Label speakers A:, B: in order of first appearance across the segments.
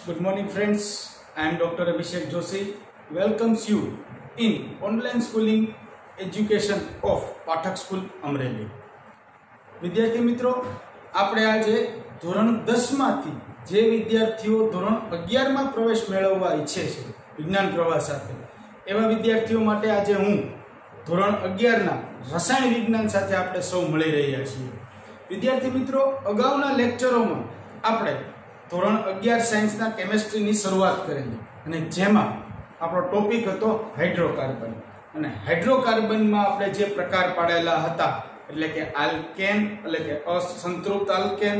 A: Good morning, friends. I am Dr. Abhishek Joshi. Welcomes you in online schooling education of Pathak school Amreli. વિદ્યાર્થી મિત્રો, આપણે આજે ધોરણ 10 માંથી જે વિદ્યાર્થીઓ ધોરણ 11 માં પ્રવેશ મેળવવા ઈચ્છે છે વિજ્ઞાન પ્રવાહ સાથે, એવા વિદ્યાર્થીઓ માટે આજે હું ધોરણ 11 ના રસાયણ વિજ્ઞાન સાથે આપણે સૌ મળી રહ્યા છીએ. વિદ્યાર્થી મિત્રો, અગાઉના લેક્ચરોમાં આપણે ધોરણ 11 સાયન્સના કેમેસ્ટ્રીની શરૂઆત કરેલી અને જેમાં આપણો ટોપિક હતો હાઇડ્રોકાર્બન. અને હાઇડ્રોકાર્બનમાં આપણે જે પ્રકાર પાડેલા હતા એટલે કે આલ્કેન એટલે કે અસંતૃપ્ત આલ્કેન,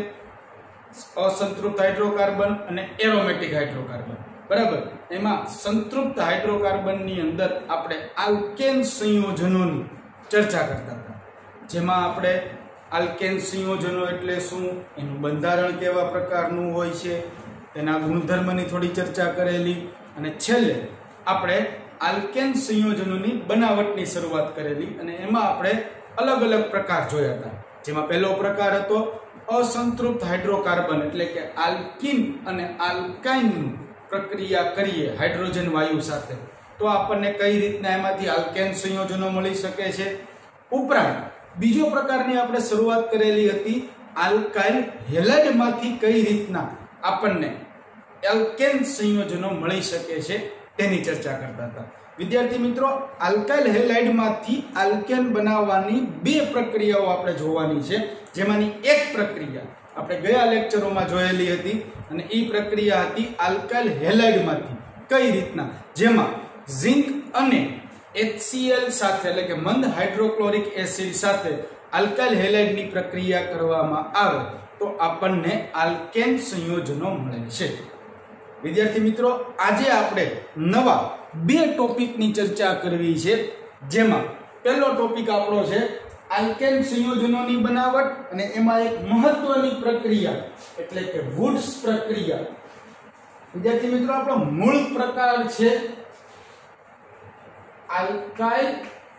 A: અસંતૃપ્ત હાઇડ્રોકાર્બન અને એરોમેટિક હાઇડ્રોકાર્બન. બરાબર, એમાં સંતૃપ્ત હાઇડ્રોકાર્બનની અંદર આપણે આલ્કેન સંયોજનોની ચર્ચા કરતા હતા, જેમાં આપણે આલ્કેન સંયોજનો એટલે શું, એનું બંધારણ કેવા પ્રકારનું હોય છે, તેના ગુણધર્મની થોડી ચર્ચા કરેલી અને છેલ્લે આપણે આલ્કેન સંયોજનોની બનાવટની શરૂઆત કરેલી અને એમાં આપણે અલગ અલગ પ્રકાર જોયા હતા. જેમાં પહેલો પ્રકાર હતો અસંતૃપ્ત હાઇડ્રોકાર્બન એટલે કે આલ્કીન અને આલ્કાઇનની પ્રક્રિયા કરીએ હાઇડ્રોજન વાયુ સાથે તો આપણને કઈ રીતના એમાંથી આલ્કેન સંયોજનો મળી શકે છે. ઉપરાંત બીજો પ્રકારની આપણે શરૂઆત કરેલી હતી આલ્કાઇલ હેલાઇડમાંથી કઈ રીતના આપણને આલ્કેન સંયોજનો મળી શકે છે તેની ચર્ચા કરતા હતા. વિદ્યાર્થી મિત્રો, આલ્કાઇલ હેલાઇડમાંથી આલ્કેન બનાવવાની બે પ્રક્રિયાઓ આપણે જોવાની છે, જેમાંની એક પ્રક્રિયા આપણે ગયા લેક્ચરોમાં જોયેલી હતી અને એ પ્રક્રિયા હતી આલ્કાઇલ હેલાઇડમાંથી કઈ રીતના, જેમાં ઝિંક અને HCl સાથે એટલે કે મંદ હાઇડ્રોક્લોરિક એસિડ સાથે આલ્કાઇલ હેલાઇડની પ્રક્રિયા કરવામાં આવે તો આપણને આલ્કેન સંયોજનો મળે છે. વિદ્યાર્થી મિત્રો, આજે આપણે નવા બે ટોપિકની ચર્ચા કરવી છે, જેમાં પહેલો ટોપિક આપણો છે આલ્કેન સંયોજનોની બનાવટ અને એમાં એક મહત્વની પ્રક્રિયા એટલે કે વુડ્સ પ્રક્રિયા. વિદ્યાર્થી મિત્રો, આપણો મૂળ પ્રકાર છે આલ્કાઇલ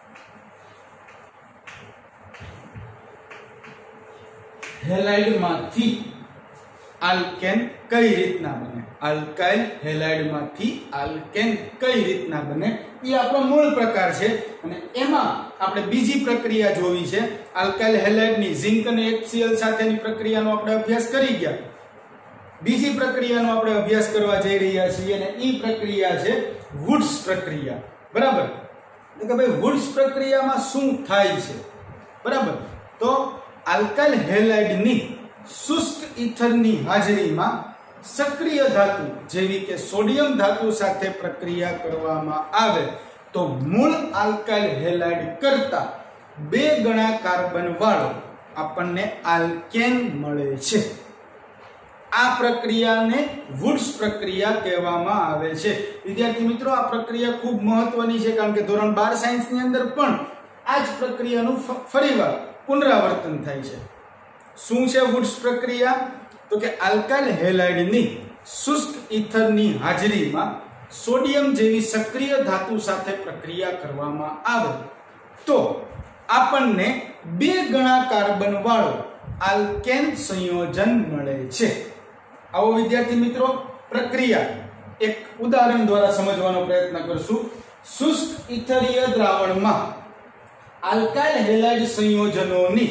A: હેલાઇડમાંથી આલ્કેન કઈ રીતના બને, આલ્કાઇલ હેલાઇડમાંથી આલ્કેન કઈ રીતના બને એ આપણો મૂળ પ્રકાર છે. અને એમાં આપણે બીજી પ્રક્રિયા જોવી છે આલ્કાઇલ હેલાઇડની ઝિંક અને HCl સાથેની પ્રક્રિયાનો આપણે અભ્યાસ કરી ગયા. બીજી પ્રક્રિયાનો આપણે અભ્યાસ કરવા જઈ રહ્યા છીએ અને એ પ્રક્રિયા છે વુડ્સ પ્રક્રિયા. બરાબર, તો કે ભાઈ વુડ્સ પ્રક્રિયામાં શું થાય છે? બરાબર, તો આલ્કાઇલ હેલાઇડની શુષ્ક ઈથરની હાજરીમાં સક્રિય ધાતુ જેવી કે સોડિયમ ધાતુ સાથે પ્રક્રિયા કરવામાં આવે તો મૂળ આલ્કાઇલ હેલાઇડ કરતા 2 ગણા કાર્બન વાળો આપણને આલ્કેન મળે છે. આ પ્રક્રિયાને વુડ્સ પ્રક્રિયા કહેવામાં આવે છે. વિદ્યાર્થી મિત્રો, આ પ્રક્રિયા ખૂબ મહત્વની છે કારણ કે ધોરણ 12 સાયન્સની અંદર પણ આ જ પ્રક્રિયાનું ફરીવાર પુનરાવર્તન થાય છે. શું છે વુડ્સ પ્રક્રિયા? તો કે આલ્કાઇલ હેલાઇડની શુષ્ક ઈથરની હાજરીમાં સોડિયમ જેવી સક્રિય ધાતુ સાથે પ્રક્રિયા કરવામાં આવે તો આપણને 2 ગણા કાર્બન વાળો આલ્કેન સંયોજન મળે છે. આવો વિદ્યાર્થી મિત્રો, પ્રક્રિયા એક ઉદાહરણ દ્વારા સમજવાનો પ્રયત્ન કરશું. શુષ્ક ઈથરીય દ્રાવણમાં આલ્કાઇલ હેલાઇડ સંયોજનોની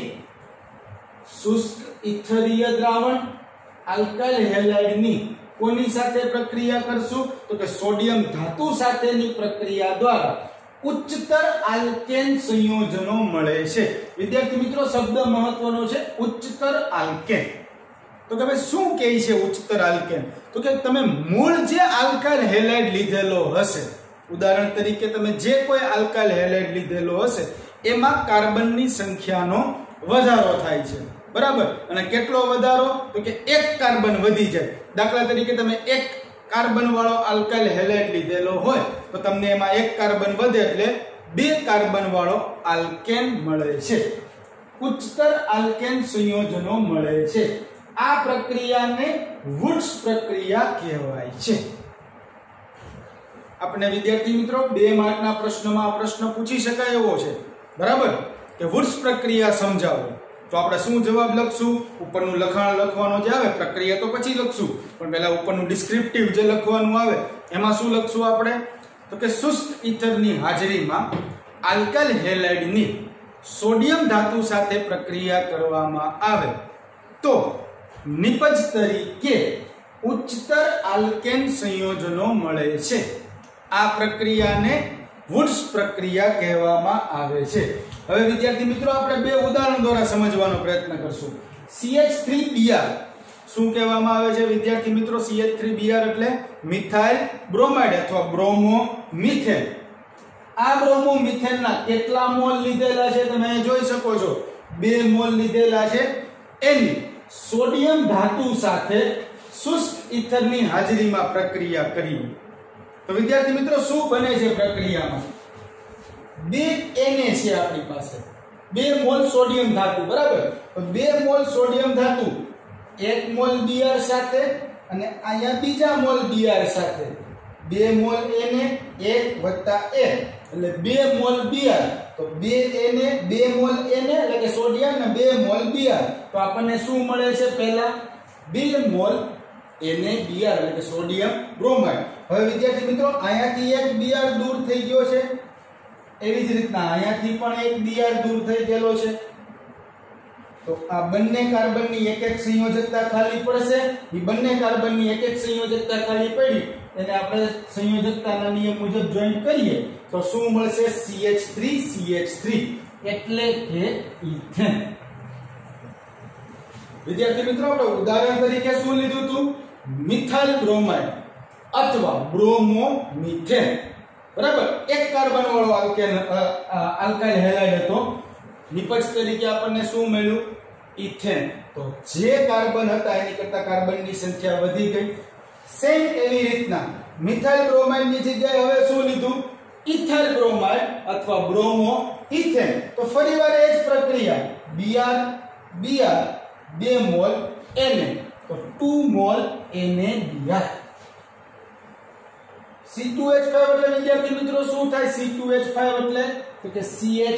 A: શુષ્ક ઈથરીય દ્રાવણ આલ્કાઇલ હેલાઇડની કોની સાથે પ્રક્રિયા કરશું? તો કે સોડિયમ ધાતુ સાથેની પ્રક્રિયા દ્વારા ઉચ્ચતર આલ્કેન સંયોજનો મળે છે. વિદ્યાર્થી મિત્રો, શબ્દ મહત્વનો છે ઉચ્ચતર આલ્કેન. તો કે ભાઈ શું કહે છે ઉચ્ચતર આલ્કેન? તો કે તમે મૂળ જે આલ્કાઇલ હેલાઇડ લીધેલો હશે, ઉદાહરણ તરીકે તમે જે કોઈ આલ્કાઇલ હેલાઇડ લીધેલો હશે એમાં કાર્બનની સંખ્યાનો વધારો થાય છે. બરાબર, અને કેટલો વધારો? તો કે 1 કાર્બન વધી જાય. દાખલા તરીકે તમે 1 કાર્બન વાળો આલ્કાઇલ હેલાઇડ લીધેલો હોય તો તમને એમાં 1 કાર્બન વધે એટલે 2 કાર્બન વાળો આલ્કેન મળે છે. ઉચ્ચતર આલ્કેન સંયોજનો મળે છે. આ પ્રક્રિયાને વુડ્સ પ્રક્રિયા કહેવાય છે. આપણે વિદ્યાર્થી મિત્રો 2 માર્કના પ્રશ્નમાં આ પ્રશ્ન પૂછી શકાય એવો છે. બરાબર, કે વુડ્સ પ્રક્રિયા સમજાવો. તો આપણે શું જવાબ લખશું? ઉપરનું લખાણ લખવાનો જે આવે, પ્રક્રિયા તો પછી લખશું, પણ પહેલા ઉપરનું ડિસ્ક્રિપ્ટિવ જે લખવાનું આવે એમાં શું લખશું આપણે? તો કે શુષ્ક ઈથરની હાજરીમાં આલ્કાઇલ હેલાઇડની સોડિયમ ધાતુ સાથે પ્રક્રિયા કરવામાં આવે તો નિપજ તરીકે ઉચ્ચતર આલ્કેન સંયોજનો મળે છે. આ પ્રક્રિયાને વુડ્સ પ્રક્રિયા કહેવામાં આવે છે. હવે વિદ્યાર્થી મિત્રો આપણે બે ઉદાહરણ દ્વારા સમજવાનો પ્રયત્ન કરશું. CH3Br શું કહેવામાં આવે છે વિદ્યાર્થી મિત્રો? CH3Br એટલે મિથાઇલ બ્રોમાઇડ અથવા બ્રોમો મિથેન. આ બ્રોમો મિથેનના કેટલા મોલ લીધેલા છે તમે જોઈ શકો છો, 2 મોલ લીધેલા છે. એની સોડિયમ ધાતુ સાથે શુષ્ક ઈથરની હાજરીમાં પ્રક્રિયા કરી તો વિદ્યાર્થી મિત્રો શું બને છે પ્રક્રિયામાં? 2 Na છે આપણી પાસે, 2 મોલ સોડિયમ ધાતુ, બરાબર? તો 2 મોલ સોડિયમ ધાતુ 1 મોલ Br સાથે અને અહીંયા બીજા મોલ Br સાથે 2 મોલ Na 1 + 1 એટલે 2 મોલ Br. તો 2 Na 2 મોલ Na એટલે કે સોડિયમ ને 2 મોલ Br. તો આપણને શું મળે છે? પહેલા 2 મોલ NaBr એટલે કે સોડિયમ બ્રોમાઇડ. હવે વિદ્યાર્થી મિત્રો અહીંયાથી એક Br દૂર થઈ ગયો છે, એવી જ રીતના અહીંયાથી પણ એક Br દૂર થઈ ગયેલો છે. તો આ બંને કાર્બનની એક એક સંયોજકતા ખાલી પડશે. એ બંને કાર્બનની એક એક સંયોજકતા ખાલી પડી એને આપણે સંયોજકતાના નિયમ મુજબ જોઈન્ટ કરીએ તો શું મળશે? CH3CH3 એટલે કે ઈથેન. વિદ્યાર્થી મિત્રો આપણે ઉદાહરણ તરીકે શું લીધું હતું? મિથાઇલ બ્રોમાઇડ અથવા બ્રોમો મિથેન, બરાબર? એક કાર્બન વાળો આલ્કાઇલ હેલાઇડ હતો. નિપજ તરીકે આપણને શું મળ્યું? ઈથેન. તો જે કાર્બન હતા એની કરતા કાર્બનની સંખ્યા વધી ગઈ. સેમ એવી રીતના મિથાઇલ બ્રોમાઇડ ની જગ્યાએ હવે શું લીધું? ઇથાઇલ બ્રોમાઇડ અથવા બ્રોમો ઇથેન. તો ફરીવાર એ જ પ્રક્રિયા, Br 2 મોલ Na તો 2 મોલ NaBr. C2H5 એટલે વિદ્યાર્થી મિત્રો શું થાય? C2H5 એટલે તો કે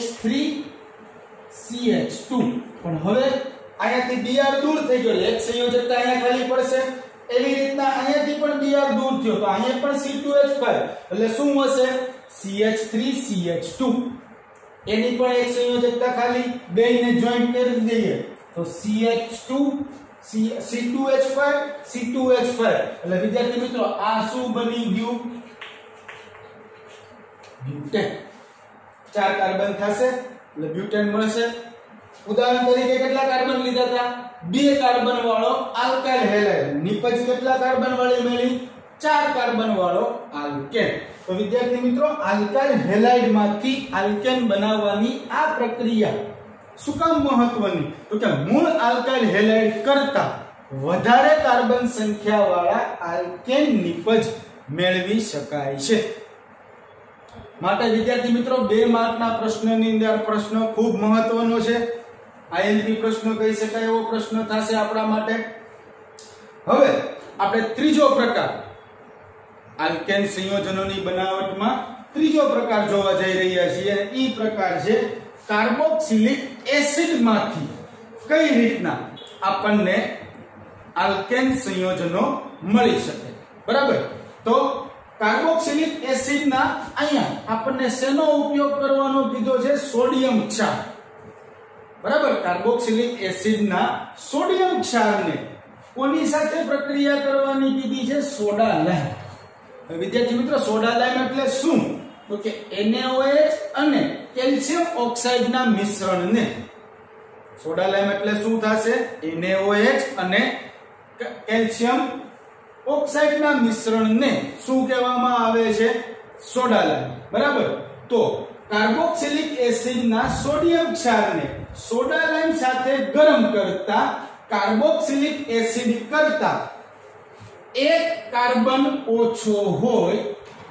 A: CH3CH2. પણ હવે અહીંયાથી Br દૂર થઈ ગયો એટલે એક સંયોજકતા અહીંયા ખાલી પડશે. એવી રીતના અહીંયાથી પણ Br દૂર થયો તો અહીંયા પણ C2H5 એટલે શું હશે? CH3CH2. એની પણ એક સંયોજકતા ખાલી, બેયને જોઈન્ટ કરી દઈએ તો C2H5 C2H5 એટલે વિદ્યાર્થી મિત્રો આ શું બની ગયું? બ્યુટેન. 4 કાર્બન થશે એટલે બ્યુટેન મળશે. ઉદાહરણ તરીકે કેટલા કાર્બન લીધા હતા? 2 કાર્બન વાળો આલ્કાઇલ હેલાઇડ. નિપજ કેટલા કાર્બન વાળી મળી? 4 કાર્બન વાળો આલ્કેન. તો વિદ્યાર્થી મિત્રો આલ્કાઇલ હેલાઇડ માંથી આલ્કેન બનાવવાની આ પ્રક્રિયા શું કામ મહત્વની? તો કે મૂળ આલ્કાઇલ હેલાઇડ કરતા વધારે કાર્બન સંખ્યા વાળા આલ્કેન નિપજ મેળવી શકાય છે. માટે વિદ્યાર્થી મિત્રો 2 માર્કના પ્રશ્નની અંદર પ્રશ્ન ખૂબ મહત્વનો છે. IMP પ્રશ્ન કહી શકાય એવો પ્રશ્ન થશે આપણા માટે. હવે આપણે ત્રીજો પ્રકાર આલ્કેન સંયોજનોની બનાવટમાં ત્રીજો પ્રકાર જોવા જઈ રહ્યા છીએ. એ પ્રકાર છે કાર્બોક્સિલિક એસિડ માંથી કઈ રીતના આપણને આલ્કેન સંયોજનો મળી શકે, બરાબર? તો કાર્બોક્સિલિક એસિડના અહીંયા આપણને શેનો ઉપયોગ કરવાનો કીધો છે? સોડિયમ ક્ષાર, બરાબર? કાર્બોક્સિલિક એસિડના સોડિયમ ક્ષારને કોની સાથે પ્રક્રિયા કરવાની કીધી છે? Soda lime. વિદ્યાર્થી મિત્રો સોડા લાઇમ એટલે શું? તો કે NaOH અને કેલ્શિયમ ઓક્સાઇડના મિશ્રણને, સોડા લાઇમ એટલે શું થશે? NaOH અને કેલ્શિયમ ઓક્સાઇડના મિશ્રણને શું કહેવામાં આવે છે? સોડા લાઇમ, બરાબર? તો કાર્બોક્સિલિક એસિડના સોડિયમ ક્ષારને સોડા લાઇમ સાથે ગરમ કરતા કાર્બોક્સિલિક એસિડ કરતા 1 કાર્બન ઓછો હોય,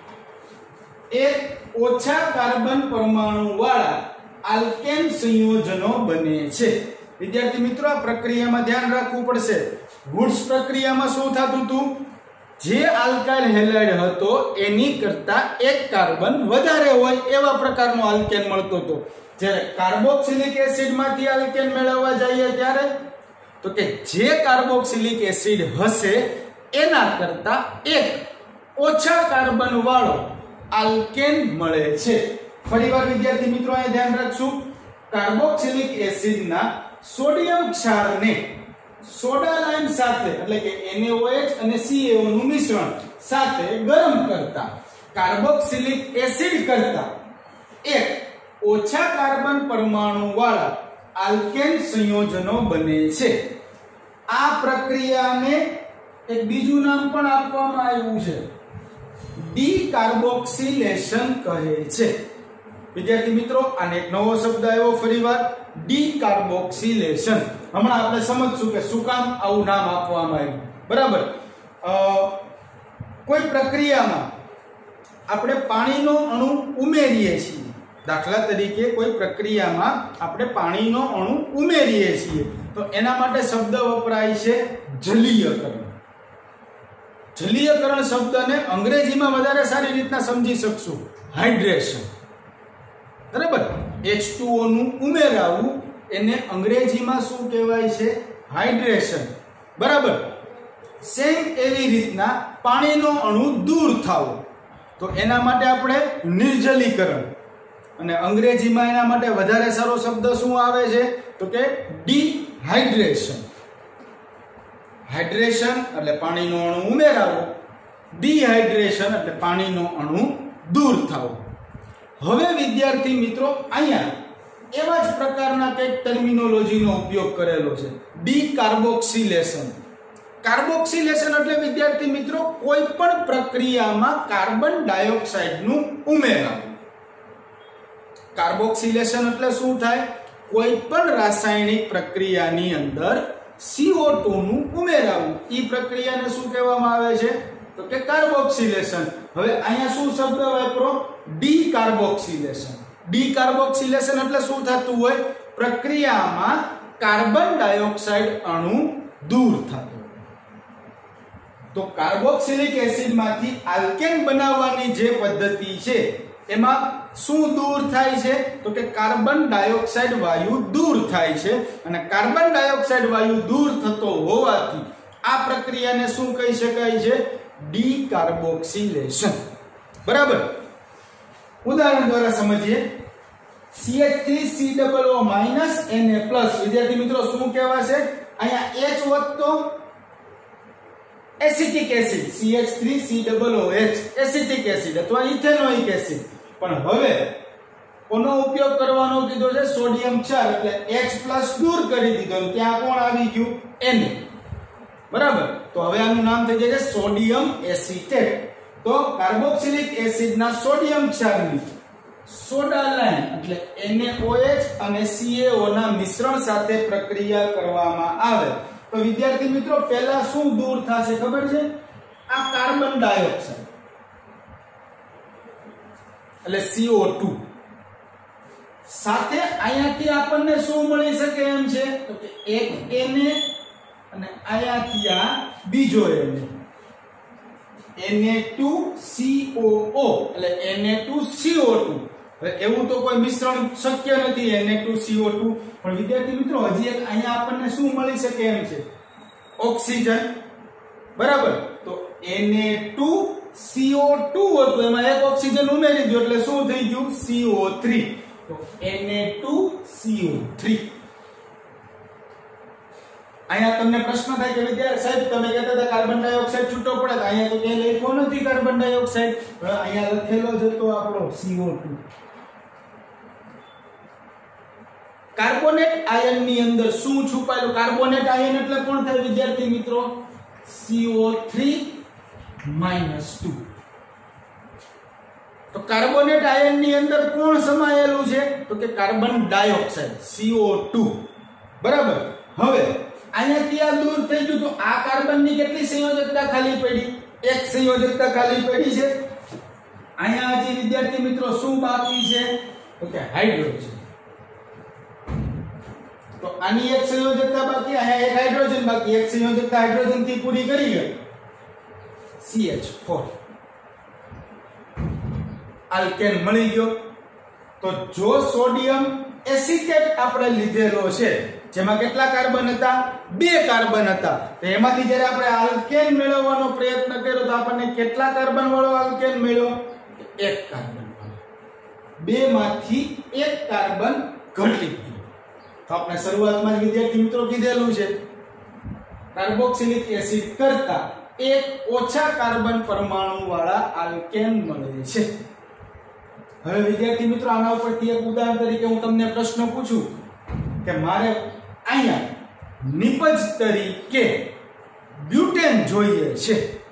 A: 1 ઓછા કાર્બન પરમાણુ વાળા આલ્કેન સંયોજનો બને છે. વિદ્યાર્થી મિત્રો આ પ્રક્રિયામાં ધ્યાન રાખવું પડશે. વુડ્સ પ્રક્રિયામાં શું થતું હતું? જે આલ્કાઇલ હેલાઇડ હતો એની કરતા 1 કાર્બન વધારે હોય એવા પ્રકારનો આલ્કેન મળતો હતો. જ્યારે કાર્બોક્સિલિક એસિડ માંથી આલ્કેન મેળવવા જઈએ ત્યારે તો કે જે કાર્બોક્સિલિક એસિડ હશે એના કરતા એક ઓછા કાર્બન વાળો આલ્કેન મળે છે. ફરીવાર વિદ્યાર્થી મિત્રો અહીં ધ્યાન રાખશું, કાર્બોક્સિલિક એસિડના સોડિયમ ક્ષારને સોડા લાઇમ સાથે એટલે કે NaOH અને CaO નું મિશ્રણ સાથે ગરમ કરતા કાર્બોક્સિલિક એસિડ કરતા એક ઓછા કાર્બન પરમાણુ વાળા આલ્કેન સંયોજનો બને છે. આ પ્રક્રિયાને એક બીજું નામ પણ આપવામાં આવ્યું છે, ડીકાર્બોક્સિલેશન કહે છે. વિદ્યાર્થી મિત્રો આને એક નવો શબ્દ આવ્યો ફરીવાર, ડીકાર્બોક્સિલેશન. હમણાં આપણે સમજશું કે શું કામ આવું નામ આપવામાં આવ્યું. બરાબર, કોઈ પ્રક્રિયામાં આપણે પાણીનો અણુ ઉમેરીએ છીએ, દાખલા તરીકે કોઈ પ્રક્રિયામાં આપણે પાણીનો અણુ ઉમેરીએ છીએ તો એના માટે શબ્દ વપરાય છે જલીયકરણ. જલીયકરણ શબ્દને અંગ્રેજીમાં વધારે સારી રીતના સમજી શકશું, હાઇડ્રેશન. બરાબર, H2O નું ઉમેરાવું એને અંગ્રેજીમાં શું કહેવાય છે? હાઇડ્રેશન. બરાબર, સેમ એવી રીતના પાણીનો અણુ દૂર થાવો તો એના માટે આપણે નિર્જલીકરણ, અને અંગ્રેજીમાં એના માટે વધારે સારો શબ્દ શું આવે છે તો કે ડિહાઇડ્રેશન. હાઇડ્રેશન એટલે પાણીનો અણુ ઉમેરાવો, ડિહાઇડ્રેશન એટલે પાણીનો અણુ દૂર થાવો. હવે વિદ્યાર્થી મિત્રો અહીંયા એવા જ પ્રકારના કંઈક ટર્મિનોલોજીનો ઉપયોગ કરેલો છે, ડીકાર્બોક્સિલેશન. કાર્બોક્સિલેશન એટલે વિદ્યાર્થી મિત્રો કોઈ પણ પ્રક્રિયામાં કાર્બન ડાયોક્સાઇડનું ઉમેરાવું. કાર્બોક્સિલેશન એટલે શું થાય? કોઈ પણ રાસાયણિક પ્રક્રિયાની અંદર CO2 નું ઉમેરાવું. ઈ પ્રક્રિયાને શું કહેવામાં આવે છે તો કે કાર્બોક્સિલેશન. હવે અહીંયા શું શબ્દ વાપરો? ડીકાર્બોક્સિલેશન. ડીકાર્બોક્સિલેશન એટલે શું થતું હોય? પ્રક્રિયામાં કાર્બન ડાયોક્સાઇડ અણુ દૂર થતો. તો કાર્બોક્સિલિક એસિડમાંથી આલ્કેન બનાવવાની જે પદ્ધતિ છે એમાં શું દૂર થાય છે તો કે કાર્બન ડાયોક્સાઇડ વાયુ દૂર થાય છે, અને કાર્બન ડાયોક્સાઇડ વાયુ દૂર થતો હોવાથી આ પ્રક્રિયાને શું કહી શકાય છે? ડીકાર્બોક્સિલેશન. બરાબર, ઉદાહરણ દ્વારા સમજીએ. CH3COO- Na+. વિદ્યાર્થી મિત્રો શું કહેવાશે? અહીંયા H વધતો acetic acid, CH3COOH acetic acid અથવા ઇથેનોઇક એસિડ. પણ હવે કોનો ઉપયોગ કરવાનો કીધો છે? સોડિયમ ક્ષાર, એટલે H+ દૂર કરી દીધો, ત્યાં કોણ આવી ગયું? Na. બરાબર, તો હવે આનું નામ થઈ જાય છે સોડિયમ એસિટેટ. તો કાર્બોક્સિલિક એસિડના સોડિયમ ક્ષારની સોડા લાઇમ એટલે NaOH અને CaO ના મિશ્રણ સાથે પ્રક્રિયા કરવામાં આવે તો વિદ્યાર્થી મિત્રો પહેલા શું દૂર થશે ખબર છે? આ કાર્બન ડાયોક્સાઇડ એટલે CO2 સાથે અહીંયાથી આપણને શું મળી શકે એમ છે તો કે એક Na અને અહીંયાથી આ બીજો Na2CO એટલે Na2CO2. હવે એવું તો કોઈ મિશ્રણ શક્ય નથી Na2CO2, પણ વિદ્યાર્થી મિત્રો હજી એક અહીંયા આપણને શું મળી શકે એમ છે? ઓક્સિજન. બરાબર, તો Na2CO2 હતું, એમાં એક ઓક્સિજન ઉમેરી દો એટલે શું થઈ ગયું? CO3. તો Na2CO3. અહીંયા તમને પ્રશ્ન થાય કે વિદ્યાર્થી સાહેબ તમે કહેતા હતા કાર્બન ડાયોક્સાઇડ છૂટો પડે, અહીંયા તો ક્યાંય લખ્યો નથી કાર્બન ડાયોક્સાઇડ, અહીંયા લખેલો જ હતો આપણો CO2. કાર્બોનેટ આયન ની અંદર શું છુપાયેલું? કાર્બોનેટ આયન એટલે કોણ થાય વિદ્યાર્થી મિત્રો? CO3 -2. તો કાર્બોનેટ આયન ની અંદર કોણ સમાયેલું છે તો કે કાર્બન ડાયોક્સાઇડ CO2. બરાબર, હવે અહીંયાથી આ દૂર થઈ ગયું તો આ કાર્બન ની કેટલી સંયોજકતા ખાલી પડી? એક સંયોજકતા ખાલી પડી છે. અહીંયા હજી વિદ્યાર્થી મિત્રો શું બાકી છે તો કે હાઇડ્રોજન. તો આની એક સંયોજકતા બાકી, અહીંયા એક હાઇડ્રોજન બાકી, એક સંયોજકતા હાઇડ્રોજન થી પૂરી કરી ગઈ, CH4 આલ્કેન મળી ગયો. તો જો સોડિયમ એસિટેટ આપણે લીધેલો છે, જેમાં કેટલા કાર્બન હતા? 2 કાર્બન હતા. તો એમાંથી જ્યારે આપણે આલ્કેન મેળવવાનો પ્રયત્ન કર્યો તો આપણને કેટલા કાર્બન વાળો આલ્કેન મળ્યો? 1 કાર્બન વાળો. 2 માંથી 1 કાર્બન ઘટી ગયો. તો આપણે શરૂઆતમાં જ વિદ્યાર્થી મિત્રો કીધેલું છે, કાર્બોક્સિલિક એસિડ કરતા 1 ઓછા કાર્બન પરમાણુ વાળા આલ્કેન મળે છે. હવે વિદ્યાર્થી મિત્રો આના ઉપરથી એક ઉદાહરણ તરીકે હું તમને પ્રશ્ન પૂછું કે મારે અહીંયા નિપજ તરીકે બ્યુટેન જોઈએ છે.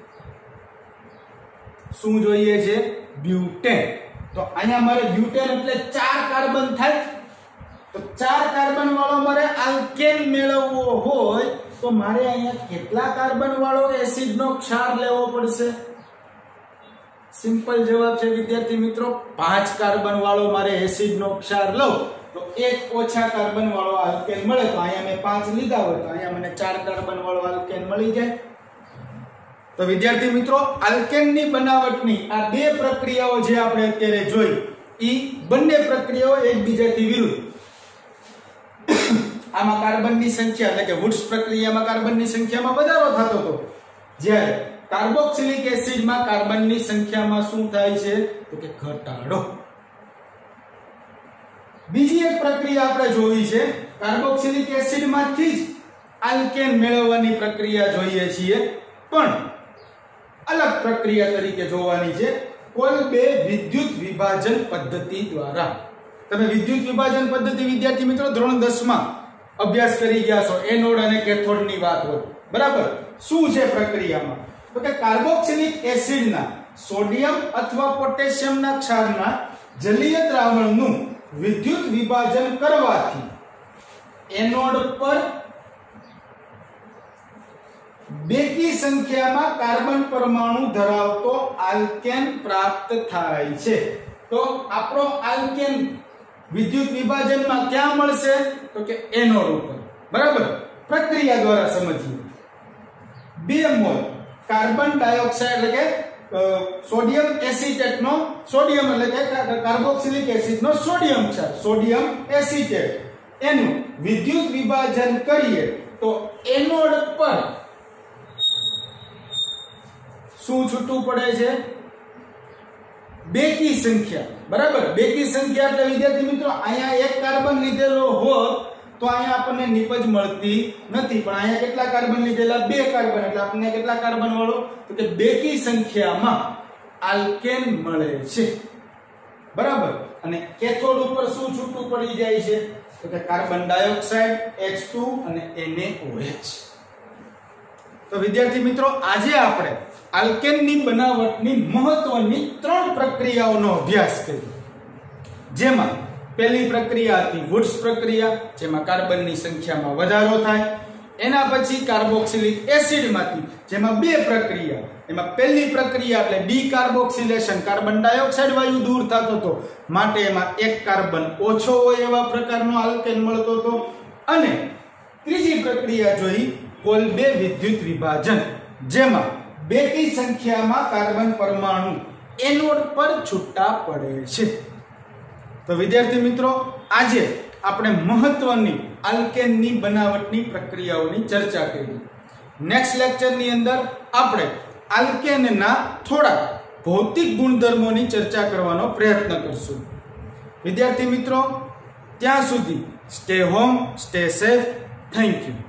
A: શું જોઈએ છે? બ્યુટેન. તો અહીંયા મારે બ્યુટેન એટલે 4 કાર્બન થાય. તો 4 કાર્બન વાળો મારે આલ્કેન મેળવવો હોય તો મારે અહીંયા કેટલા કાર્બન વાળો એસિડનો ક્ષાર લેવો પડશે? સિમ્પલ જવાબ છે વિદ્યાર્થી મિત્રો, 5 કાર્બન વાળો મારે એસિડનો ક્ષાર લઉં તો 1 ઓછા કાર્બન વાળો આલ્કેન મળે. તો અહીંયા મેં 5 લીધા હોય તો અહીંયા મને 4 કાર્બન વાળો આલ્કેન મળી જાય. તો વિદ્યાર્થી મિત્રો, આલ્કેનની બનાવટની આ 2 પ્રક્રિયાઓ જે આપણે અત્યારે જોઈ, ઈ બંને પ્રક્રિયાઓ એકબીજાથી વિરુદ્ધ. આમાં કાર્બનની સંખ્યા એટલે કે વુડ્સ પ્રક્રિયામાં કાર્બનની સંખ્યામાં વધારો થતો હતો, જ્યારે કાર્બોક્સિલિક એસિડમાં કાર્બનની સંખ્યામાં શું થાય છે? તો કે ઘટાડો. બીજી એક પ્રક્રિયા આપણે જોઈ છે, કાર્બોક્સિલિક એસિડમાંથી જ આલ્કેન મેળવવાની પ્રક્રિયા જોઈએ છીએ, પણ અલગ પ્રક્રિયા તરીકે જોવાની છે, કોલબે વિદ્યુત વિભાજન પદ્ધતિ દ્વારા. તમે વિદ્યુત વિભાજન પદ્ધતિ વિદ્યાર્થી મિત્રો ધોરણ 10 માં અભ્યાસ કરી ગયા છો, એનોડ અને કેથોડની વાત હોય, બરાબર? શું છે પ્રક્રિયામાં? તો કે કાર્બોક્સિલિક એસિડના સોડિયમ અથવા પોટેશિયમના ક્ષારના જલીય દ્રાવણનું વિદ્યુત વિભાજન કરવાથી એનોડ પર બેકી સંખ્યામાં કાર્બન પરમાણુ ધરાવતો આલ્કેન પ્રાપ્ત થાય છે. તો આપણો આલ્કેન વિદ્યુત વિભાજનમાં ક્યાં મળશે? તો કે એનોડ ઉપર, બરાબર? પ્રક્રિયા દ્વારા સમજીએ. 2 મોલ કાર્બન ડાયોક્સાઇડ એટલે કે સોડિયમ એસિટેટનો, સોડિયમ એટલે કે કાર્બોક્સિલિક એસિડનો સોડિયમ છે, સોડિયમ એસિટેટ, એનું વિદ્યુત વિભાજન કરીએ તો એનોડ પર શું છૂટું પડે છે? બેકી સંખ્યા, બરાબર? બેકી સંખ્યા એટલે વિદ્યાર્થી મિત્રો અહીંયા 1 કાર્બન લીધેલો હોત તો અહીંયા આપણને નિપજ મળતી નથી, પણ અહીંયા કેટલા કાર્બન લીધેલા? 2 કાર્બન, એટલે આપણને કેટલા કાર્બન વાળો? તો કે બેકી સંખ્યામાં આલ્કેન મળે છે, બરાબર? અને કેથોડ ઉપર શું છૂટું પડી જાય છે? તો કે કાર્બન ડાયોક્સાઇડ H2 અને NaOH. તો વિદ્યાર્થી મિત્રો, આજે આપણે આલ્કેનની બનાવટની મહત્વની 3 પ્રક્રિયાઓનો અભ્યાસ કર્યો, જેમાં પહેલી પ્રક્રિયા હતી વુડ્સ પ્રક્રિયા, જેમાં કાર્બનની સંખ્યામાં વધારો થાય. એના પછી કાર્બોક્સિલિક એસિડમાંથી, જેમાં 2 પ્રક્રિયા, એમાં પહેલી પ્રક્રિયા એટલે ડીકાર્બોક્સિલેશન, કાર્બન ડાયોક્સાઇડ વાયુ દૂર થતો હતો, માટે એમાં 1 કાર્બન ઓછો હોય એવા પ્રકારનો આલ્કેન મળતો હતો. અને ત્રીજી પ્રક્રિયા જોઈ કોલબે વિદ્યુત વિભાજન, જેમાં બેકી સંખ્યામાં કાર્બન પરમાણુ એનોડ પર છૂટા પડે છે. તો વિદ્યાર્થી મિત્રો, આજે આપણે મહત્વની આલ્કેનની બનાવટની પ્રક્રિયાઓની ચર્ચા કરી. નેક્સ્ટ લેક્ચરની અંદર આપણે આલ્કેનના થોડા ભૌતિક ગુણધર્મોની ચર્ચા કરવાનો પ્રયત્ન કરશું. વિદ્યાર્થી મિત્રો, ત્યાં સુધી stay home, stay safe. Thank you.